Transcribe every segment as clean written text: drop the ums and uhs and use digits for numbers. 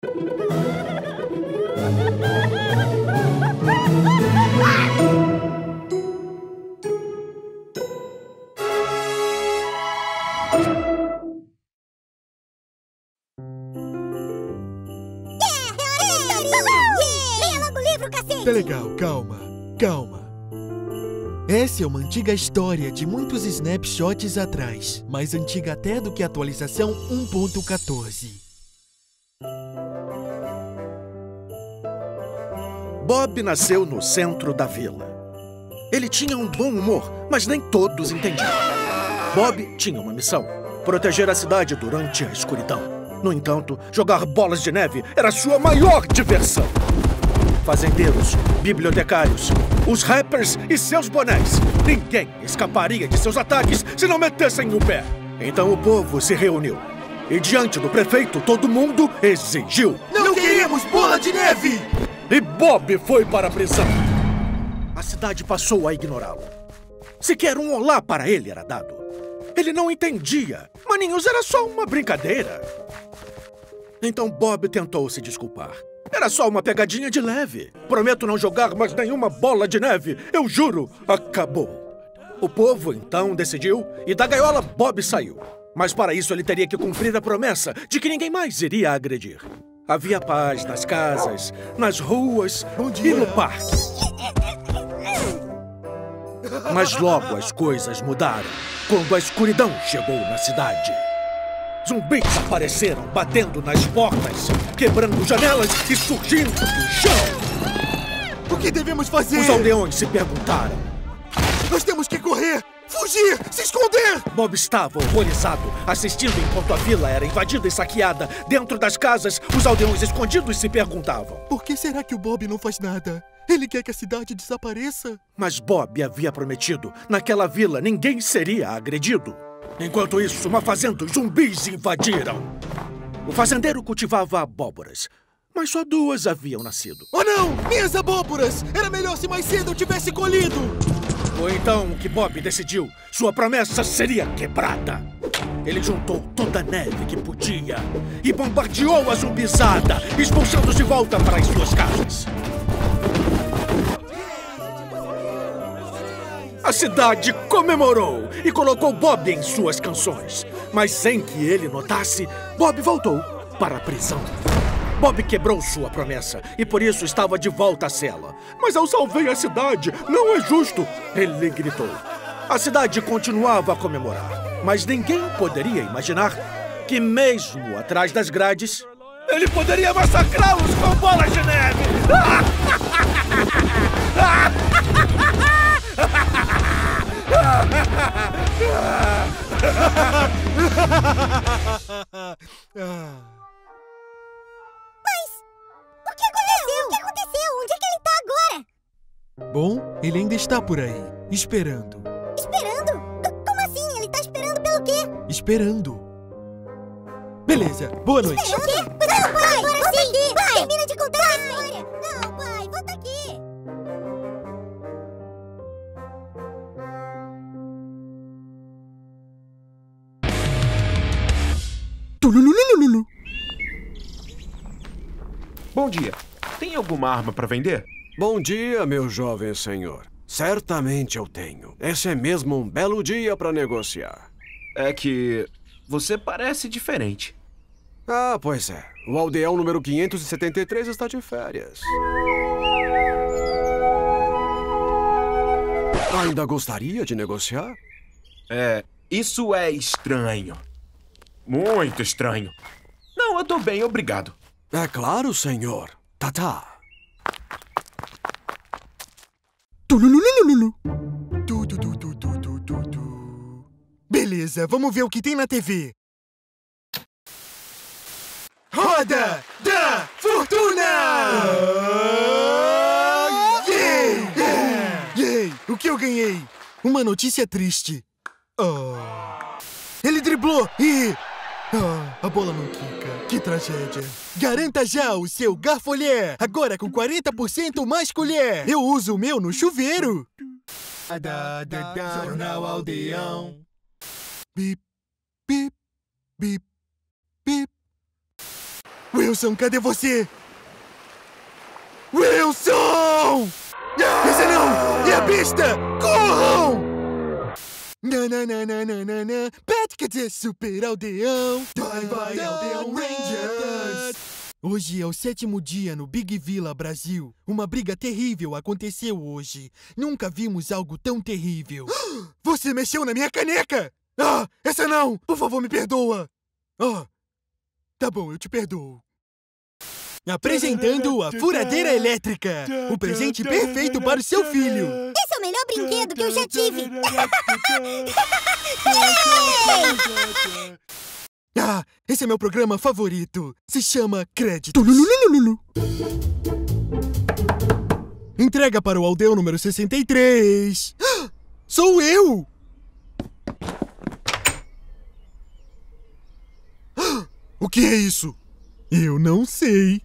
Tá legal, calma, calma. Essa é uma antiga história de muitos snapshots atrás, mais antiga até do que a atualização 1.14. Bob nasceu no centro da vila. Ele tinha um bom humor, mas nem todos entendiam. Bob tinha uma missão: proteger a cidade durante a escuridão. No entanto, jogar bolas de neve era sua maior diversão. Fazendeiros, bibliotecários, os rappers e seus bonés. Ninguém escaparia de seus ataques se não metessem o pé. Então o povo se reuniu. E diante do prefeito, todo mundo exigiu: Não queremos bola de neve! E Bob foi para a prisão. A cidade passou a ignorá-lo. Sequer um olá para ele era dado. Ele não entendia. Maninhos, era só uma brincadeira. Então Bob tentou se desculpar. Era só uma pegadinha de leve. Prometo não jogar mais nenhuma bola de neve. Eu juro. Acabou. O povo então decidiu e da gaiola Bob saiu. Mas para isso ele teria que cumprir a promessa de que ninguém mais iria agredir. Havia paz nas casas, nas ruas e no parque. Mas logo as coisas mudaram quando a escuridão chegou na cidade. Zumbis apareceram batendo nas portas, quebrando janelas e surgindo do chão. O que devemos fazer? Os aldeões se perguntaram. Nós temos que correr! Fugir! Se esconder! Bob estava horrorizado, assistindo enquanto a vila era invadida e saqueada. Dentro das casas, os aldeões escondidos se perguntavam: por que será que o Bob não faz nada? Ele quer que a cidade desapareça? Mas Bob havia prometido: naquela vila ninguém seria agredido. Enquanto isso, uma fazenda os zumbis invadiram. O fazendeiro cultivava abóboras, mas só 2 haviam nascido. Oh não! Minhas abóboras! Era melhor se mais cedo eu tivesse colhido! Foi então que Bob decidiu: sua promessa seria quebrada. Ele juntou toda a neve que podia e bombardeou a zumbizada, expulsando-os de volta para as suas casas. A cidade comemorou e colocou Bob em suas canções. Mas sem que ele notasse, Bob voltou para a prisão. Bob quebrou sua promessa e por isso estava de volta à cela. Mas eu salvei a cidade, não é justo, ele gritou. A cidade continuava a comemorar, mas ninguém poderia imaginar que mesmo atrás das grades, ele poderia massacrá-los com bolas de neve. O que aconteceu? O que aconteceu? Onde é que ele tá agora? Bom, ele ainda está por aí, esperando. Esperando? Como assim? Ele tá esperando pelo quê? Esperando. Beleza, boa noite. Esperando o quê? Não, pai! Volta aqui! Pai! Termina de contar a história! Não, pai! Volta aqui! Tulululululu. Bom dia. Tem alguma arma para vender? Bom dia, meu jovem senhor. Certamente eu tenho. Esse é mesmo um belo dia para negociar. É que você parece diferente. Ah, pois é. O aldeão número 573 está de férias. Ainda gostaria de negociar? Isso é estranho. Muito estranho. Não, eu tô bem, obrigado. É claro, senhor. Tá. Tulululululu. Beleza, vamos ver o que tem na TV. Roda da Fortuna! Yay! O que eu ganhei? Uma notícia triste. Ele driblou e... a bola não quica. Que tragédia. Garanta já o seu Garfolher. Agora com 40% mais colher. Eu uso o meu no chuveiro. Jornal Aldeão. Bip, bip, bip, bip. Wilson, cadê você? Wilson! Esse não! É a pista! Corram! Nananana, Pet quer dizer Super Aldeão. Vai, Aldeão Rangers! Hoje é o 7º dia no Big Villa, Brasil. Uma briga terrível aconteceu hoje. Nunca vimos algo tão terrível. Você mexeu na minha caneca! Ah, essa não! Por favor, me perdoa! Ah, tá bom, eu te perdoo. Apresentando a furadeira elétrica. O presente perfeito para o seu filho. Esse é o melhor brinquedo que eu já tive. Ah, esse é meu programa favorito. Se chama Créditos. Tululululu. Entrega para o aldeão número 63. Sou eu! O que é isso? Eu não sei.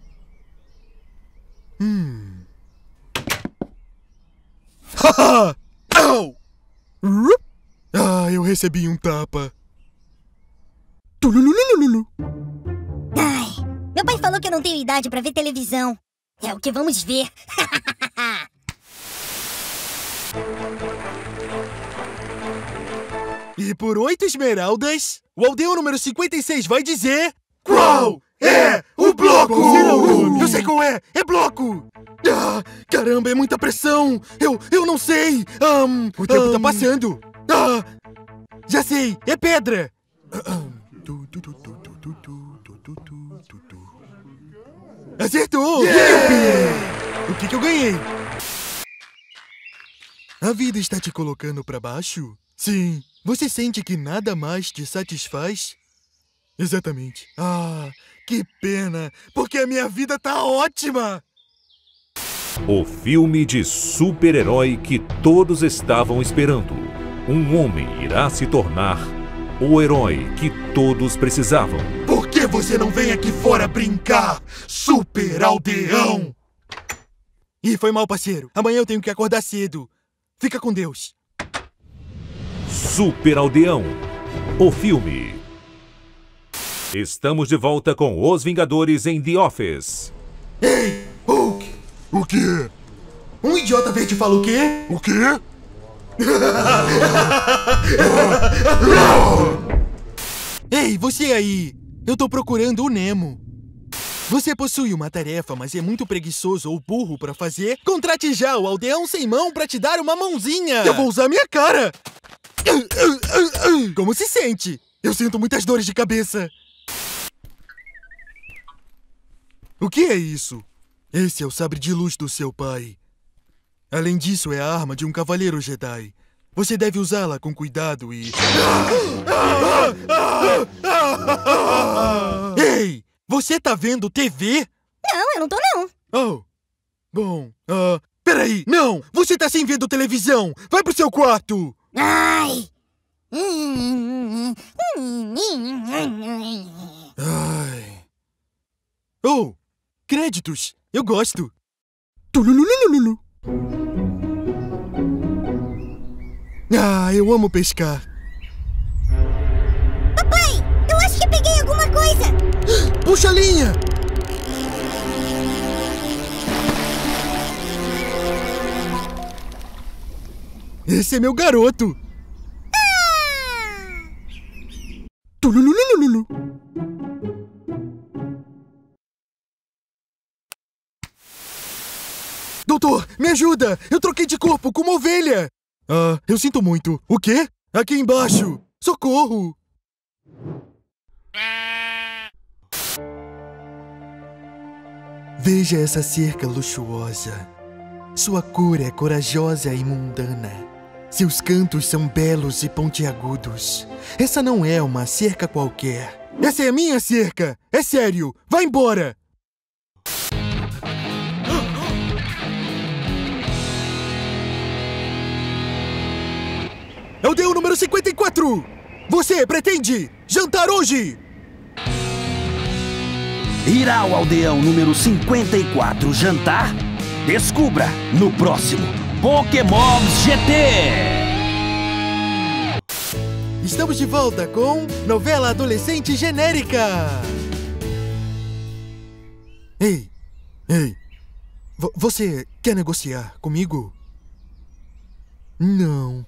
Haha! Au! Ah, eu recebi um tapa. Tululululu. Ai, meu pai falou que eu não tenho idade pra ver televisão. É o que vamos ver. E por 8 esmeraldas, o aldeão número 56 vai dizer... Qual é o bloco? Eu sei qual é! É bloco! Ah, caramba, é muita pressão! Eu não sei! O tempo tá passando! Ah, já sei! É pedra! Acertou! Yeah! O que eu ganhei? A vida está te colocando pra baixo? Sim. Você sente que nada mais te satisfaz? Exatamente. Ah, que pena, porque a minha vida tá ótima! O filme de super-herói que todos estavam esperando. Um homem irá se tornar o herói que todos precisavam. Por que você não vem aqui fora brincar, Super Aldeão? Ih, foi mal, parceiro. Amanhã eu tenho que acordar cedo. Fica com Deus. Super Aldeão, o filme. Estamos de volta com Os Vingadores em The Office. Ei, Hulk! O quê? Um idiota verde fala o quê? O quê? Ei, você aí! Eu tô procurando o Nemo. Você possui uma tarefa, mas é muito preguiçoso ou burro pra fazer? Contrate já o aldeão sem mão pra te dar uma mãozinha! Eu vou usar minha cara! Como se sente? Eu sinto muitas dores de cabeça. O que é isso? Esse é o sabre de luz do seu pai. Além disso, é a arma de um cavaleiro Jedi. Você deve usá-la com cuidado e... Ei! Você tá vendo TV? Não, eu não tô não. Oh, bom, peraí, não! Você tá sem vendo televisão! Vai pro seu quarto! Ai! Ai. Oh, créditos! Eu gosto! Tululululu. Ah, eu amo pescar. Papai, eu acho que peguei alguma coisa. Puxa a linha! Esse é meu garoto! Tululululu. Doutor, me ajuda! Eu troquei de corpo com uma ovelha! Ah, eu sinto muito. O quê? Aqui embaixo! Socorro! Veja essa cerca luxuosa. Sua cor é corajosa e mundana. Seus cantos são belos e pontiagudos. Essa não é uma cerca qualquer. Essa é a minha cerca! É sério! Vai embora! Aldeão número 54! Você pretende jantar hoje? Irá ao aldeão número 54 jantar? Descubra no próximo Pokémobs GT! Estamos de volta com Novela Adolescente Genérica! Ei, você quer negociar comigo? Não.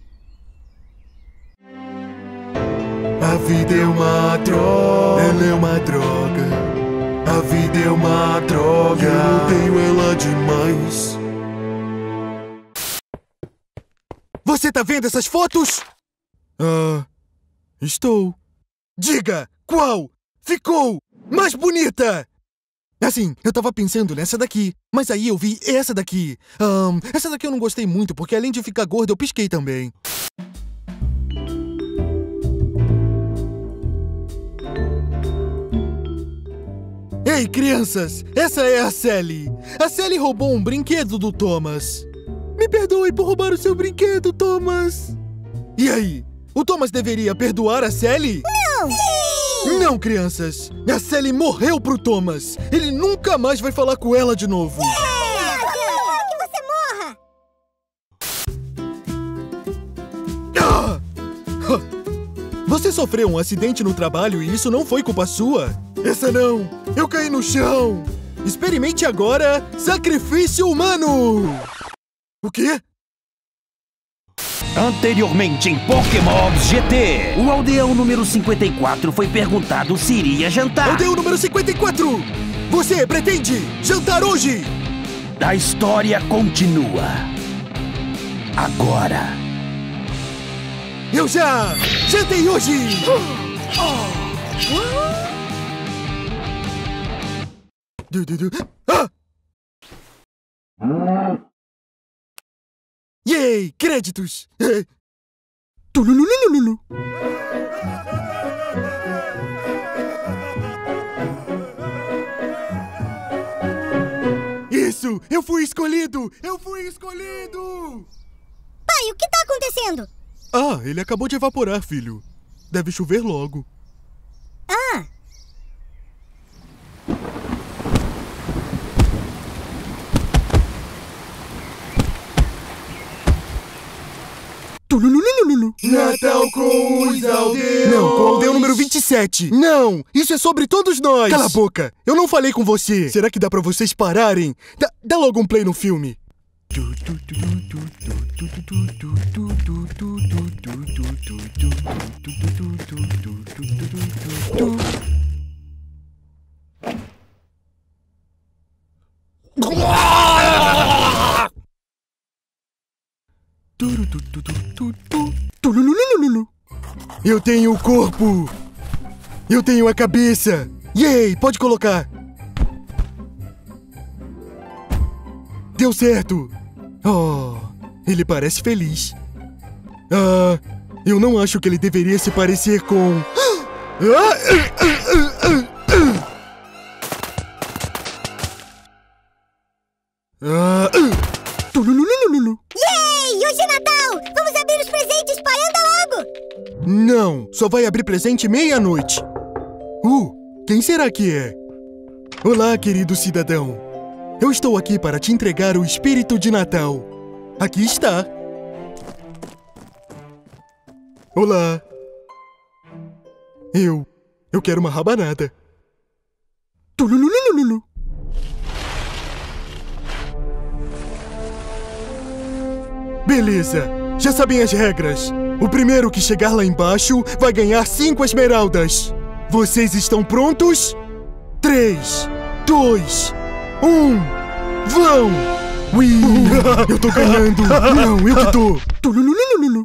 A vida é uma droga. Ela é uma droga. A vida é uma droga. Eu odeio ela demais. Você tá vendo essas fotos? Estou. Diga, qual ficou mais bonita? Assim, eu tava pensando nessa daqui, mas aí eu vi essa daqui. Essa daqui eu não gostei muito, porque além de ficar gorda, eu pisquei também. Ei, crianças! Essa é a Sally. A Sally roubou um brinquedo do Thomas. Me perdoe por roubar o seu brinquedo, Thomas. E aí? O Thomas deveria perdoar a Sally? Não! Sim! Não, crianças! A Sally morreu pro Thomas! Ele nunca mais vai falar com ela de novo! Que você morra! Você sofreu um acidente no trabalho e isso não foi culpa sua? Essa não! Eu caí no chão! Experimente agora sacrifício humano! O quê? Anteriormente em Pokémobs GT, o aldeão número 54 foi perguntado se iria jantar. Aldeão número 54! Você pretende jantar hoje? A história continua. Agora. Eu já jantei hoje! Yay! Créditos! Tulululululu. Isso! Eu fui escolhido! Eu fui escolhido! Pai, o que tá acontecendo? Ah, ele acabou de evaporar, filho. Deve chover logo. Ah! Tulululululu. Natal com os aldeões. Não, com o aldeão número 27. Não, isso é sobre todos nós. Cala a boca, eu não falei com você. Será que dá pra vocês pararem? Dá logo um play no filme. Eu tenho o corpo. Eu tenho a cabeça. Yay, pode colocar. Deu certo. Oh, ele parece feliz. Eu não acho que ele deveria se parecer com... Yay! Hoje é Natal! Vamos abrir os presentes, pai! Anda logo! Não, só vai abrir presente meia-noite. Quem será que é? Olá, querido cidadão. Eu estou aqui para te entregar o espírito de Natal. Aqui está. Olá. Eu quero uma rabanada. Tulululululu. Beleza, já sabem as regras. O primeiro que chegar lá embaixo vai ganhar 5 esmeraldas. Vocês estão prontos? 3, 2, 1, vão! Ui! Eu tô ganhando! Não, eu que tô! Tulululululu.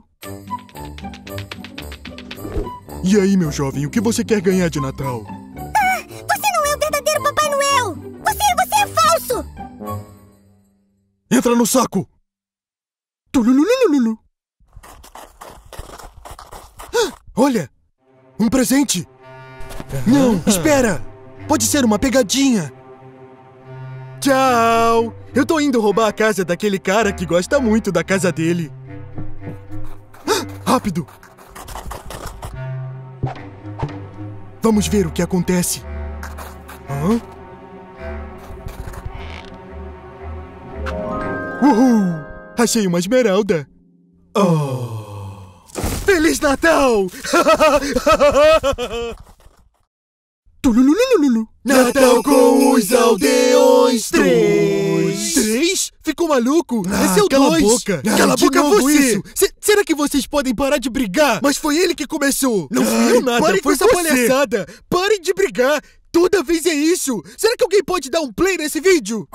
E aí, meu jovem, o que você quer ganhar de Natal? Você não é o verdadeiro Papai Noel! Você é falso! Entra no saco! Tulululululu. Olha! Um presente! Não, espera! Pode ser uma pegadinha! Tchau! Eu tô indo roubar a casa daquele cara que gosta muito da casa dele. Rápido! Vamos ver o que acontece. Uhul! Achei uma esmeralda. Feliz Natal! Natal com os aldeões 3. 3? Ficou maluco? Esse é o 2. Cala a boca. Cala a boca você. Será que vocês podem parar de brigar? Mas foi ele que começou. Não fui eu nada. Parem com essa palhaçada. Parem de brigar. Toda vez é isso. Será que alguém pode dar um play nesse vídeo?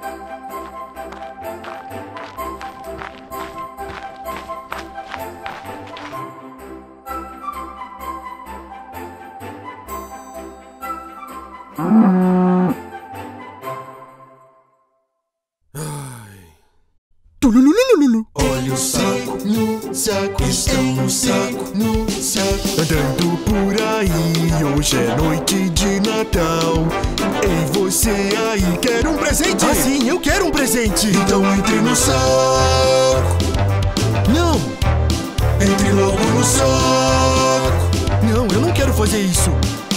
Olha o saco, no saco, estão no saco, no saco. Andando por aí, hoje é noite de Natal. Ei, você aí, quer um presente? Ah, sim, eu quero um presente. Então entre no saco. Não! Entre logo no saco. Não, eu não quero fazer isso.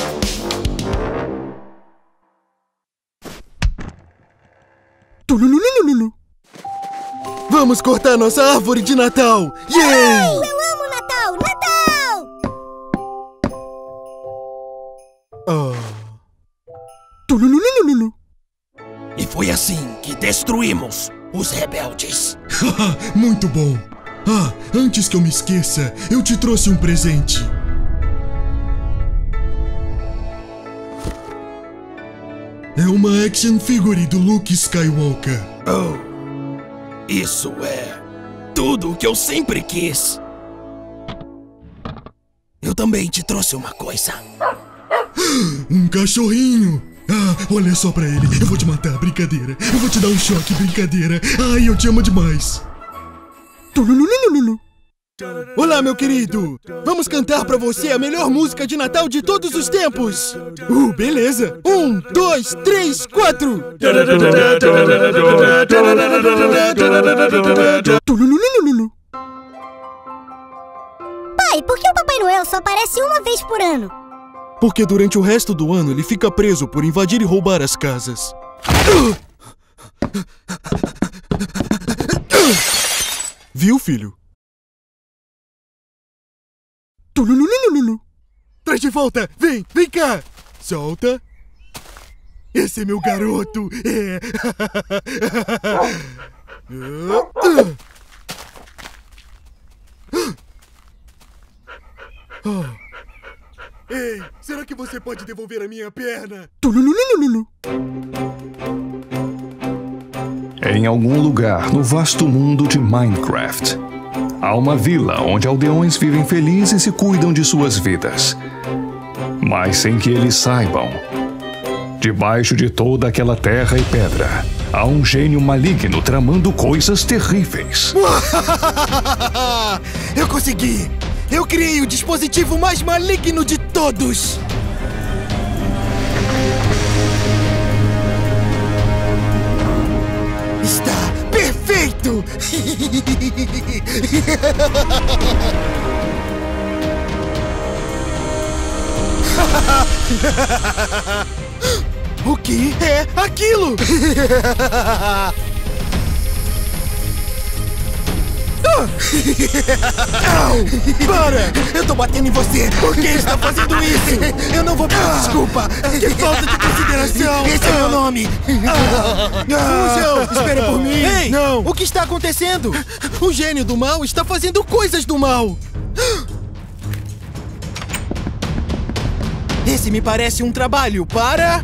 Vamos cortar nossa árvore de Natal! Yay! Eu amo Natal! Natal! E foi assim que destruímos os rebeldes. Muito bom! Ah, antes que eu me esqueça, eu te trouxe um presente. É uma action figure do Luke Skywalker. Oh, isso é tudo o que eu sempre quis. Eu também te trouxe uma coisa. Um cachorrinho. Ah, olha só pra ele. Eu vou te matar, brincadeira. Eu vou te dar um choque, brincadeira. Ai, eu te amo demais. Olá, meu querido. Vamos cantar pra você a melhor música de Natal de todos os tempos. Beleza. 1, 2, 3, 4. Pai, por que o Papai Noel só aparece uma vez por ano? Porque durante o resto do ano ele fica preso por invadir e roubar as casas. Viu, filho? Traz de volta! Vem cá! Solta! Esse é meu garoto! É! Ei, será que você pode devolver a minha perna? Em algum lugar no vasto mundo de Minecraft, há uma vila onde aldeões vivem felizes e cuidam de suas vidas. Mas sem que eles saibam, debaixo de toda aquela terra e pedra, há um gênio maligno tramando coisas terríveis. Eu consegui! Eu criei o dispositivo mais maligno de todos! Está perfeito! O que é aquilo? Au! Para! Eu tô batendo em você! Por que está fazendo isso? Eu não vou pedir desculpa! Que falta de consideração! Esse é meu nome! Fusão! Espere por mim! Ei! Não! O que está acontecendo? O gênio do mal está fazendo coisas do mal! Esse me parece um trabalho para...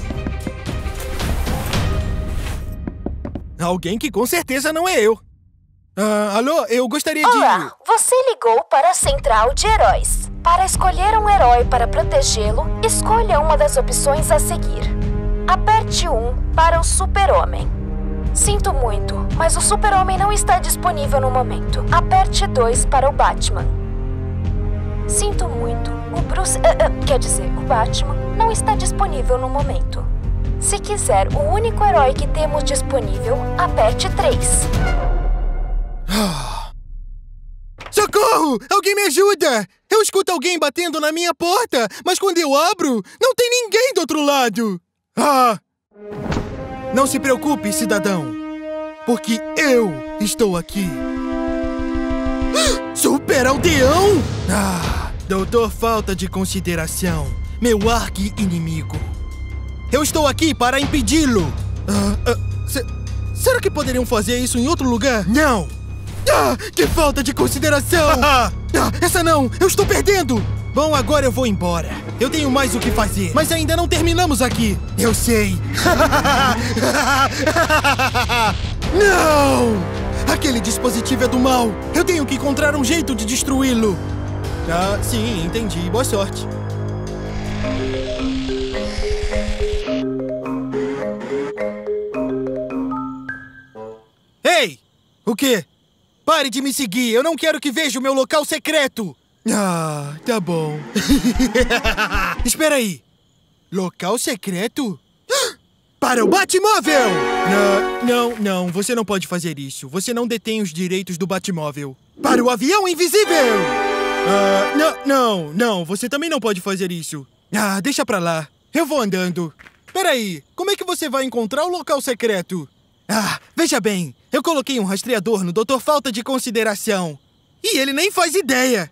alguém que com certeza não é eu. Alô, eu gostaria de... Olá, você ligou para a Central de Heróis. Para escolher um herói para protegê-lo, escolha uma das opções a seguir. Aperte 1 para o Super-Homem. Sinto muito, mas o Super-Homem não está disponível no momento. Aperte 2 para o Batman. Sinto muito, o o Batman não está disponível no momento. Se quiser o único herói que temos disponível, aperte 3. Socorro! Alguém me ajuda! Eu escuto alguém batendo na minha porta, mas quando eu abro, não tem ninguém do outro lado! Não se preocupe, cidadão, porque eu estou aqui. Super Aldeão? Doutor Falta de Consideração. meu arqui-inimigo. Eu estou aqui para impedi-lo. Será que poderiam fazer isso em outro lugar? Não! Que falta de consideração! Essa não! Eu estou perdendo! Bom, agora eu vou embora. Eu tenho mais o que fazer, mas ainda não terminamos aqui. Eu sei. Não! Aquele dispositivo é do mal. Eu tenho que encontrar um jeito de destruí-lo. Sim, entendi. Boa sorte. Ei! O quê? Pare de me seguir. Eu não quero que veja o meu local secreto. Tá bom. Espera aí. Local secreto? Para o Batmóvel! Não. Você não pode fazer isso. Você não detém os direitos do Batmóvel. Para o avião invisível! Não. Você também não pode fazer isso. Deixa pra lá. Eu vou andando. Peraí. Como é que você vai encontrar o local secreto? Veja bem. Eu coloquei um rastreador no Dr. Falta de Consideração. E ele nem faz ideia.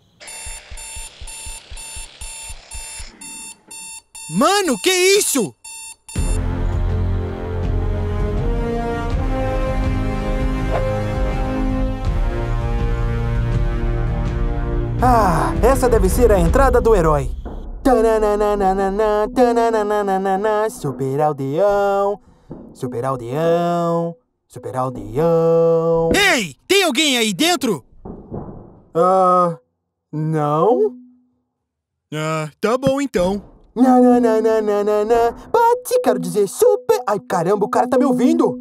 Mano, que isso? Essa deve ser a entrada do herói. Super aldeão. Super aldeão. Super aldeão. Ei! Tem alguém aí dentro? Não? Tá bom então. Bate, quero dizer super... Ai, caramba, o cara tá me ouvindo.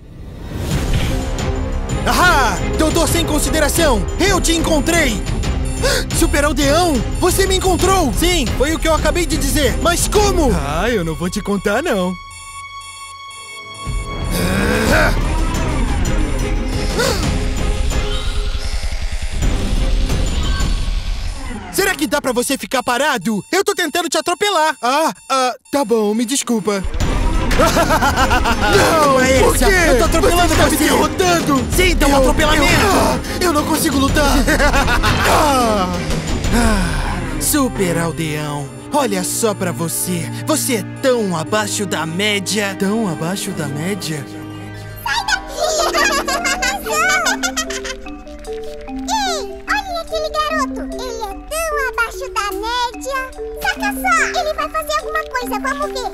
Doutor Sem Consideração, eu te encontrei. Super Aldeão, você me encontrou. Sim, foi o que eu acabei de dizer. Mas como? Eu não vou te contar, não. Será que dá pra você ficar parado? Eu tô tentando te atropelar. Tá bom, me desculpa. Não, por quê? Eu tô atropelando você. Você Me derrotando. Sim, dá um atropelamento. Eu não consigo lutar. Super Aldeão, olha só pra você. Você é tão abaixo da média. Tão abaixo da média? Sai daqui! Ei, olhem aquele garoto. Ele é tão abaixo da média. Saca só, ele vai fazer alguma coisa, vamos ver.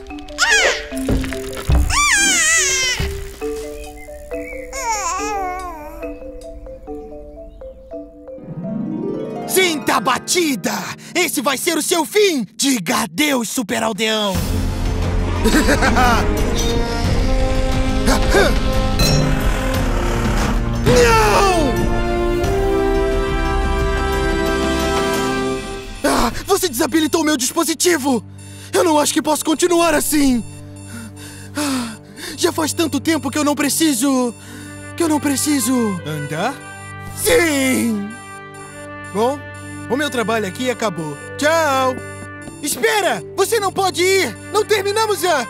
Sinta a batida! Esse vai ser o seu fim! Diga adeus, Super Aldeão! Não! Você desabilitou meu dispositivo! Eu não acho que posso continuar assim! Já faz tanto tempo que eu não preciso... Andar? Sim! Bom, o meu trabalho aqui acabou. Tchau! Espera! Você não pode ir! Não terminamos a...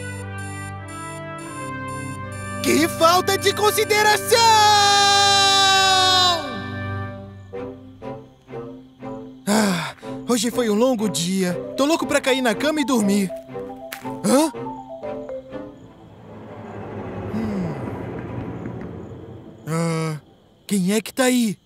Que falta de consideração! Hoje foi um longo dia. Tô louco pra cair na cama e dormir. Quem é que tá aí?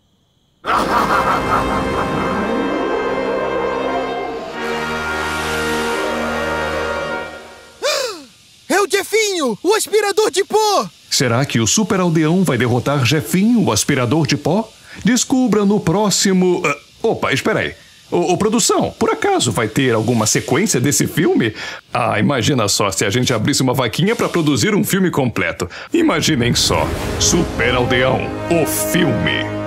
É o Jefinho, o aspirador de pó! Será que o Super Aldeão vai derrotar Jefinho, o aspirador de pó? Descubra no próximo... Opa, espera aí. Ô, produção, por acaso vai ter alguma sequência desse filme? Imagina só se a gente abrisse uma vaquinha para produzir um filme completo. Imaginem só. Super Aldeão, o filme.